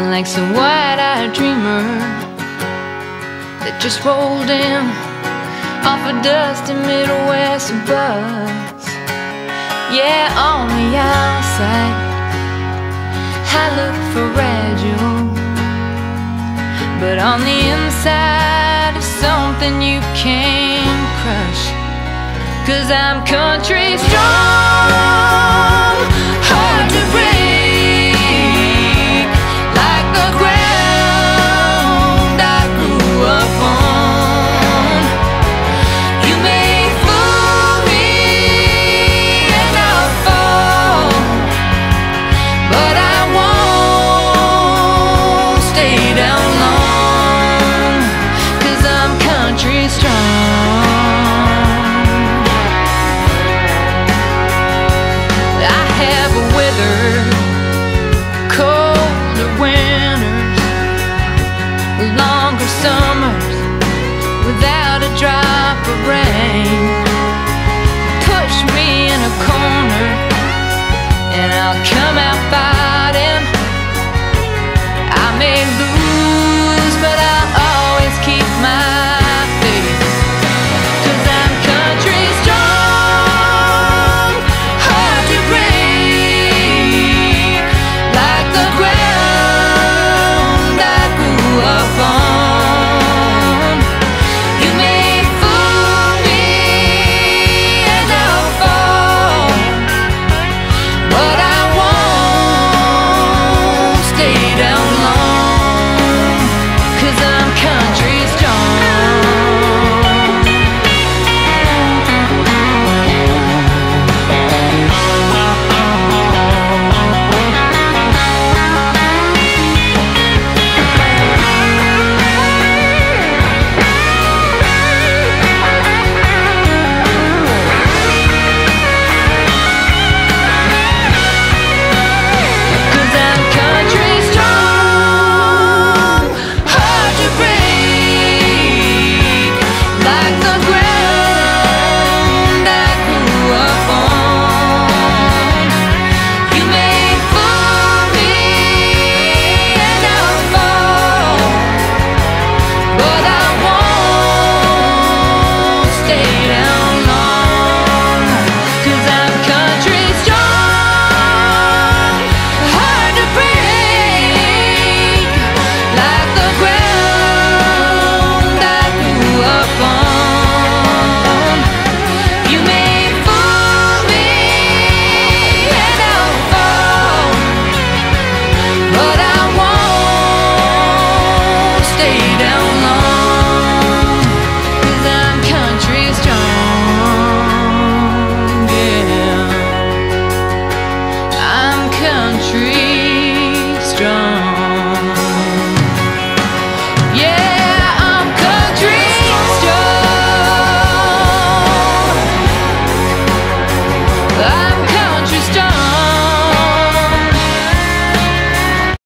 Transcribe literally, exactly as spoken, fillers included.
like some wide-eyed dreamer that just rolled in off a dusty Midwest bus. Yeah, on the outside I look fragile, but on the inside is something you can't crush. 'Cause I'm country strong, hard to break, like the ground I grew up on. You may fool me and I'll fall, but I won't stay down long, 'cause I'm country strong. I have weathered colder winters, longer summers without a drop of rain. Push me in a corner and I'll come out fighting. I may lose, but I'll always keep my faith, 'cause I'm country strong, hard to break, like the ground I grew up on. You may fool me and I'll fall, but I won't stay down long, 'cause I'm country.